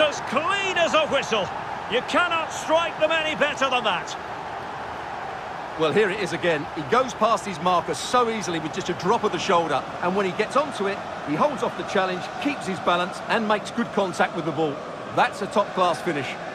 as clean as a whistle. You cannot strike them any better than that. Well, here it is again. He goes past his marker so easily with just a drop of the shoulder. And when he gets onto it, he holds off the challenge, keeps his balance and makes good contact with the ball. That's a top-class finish.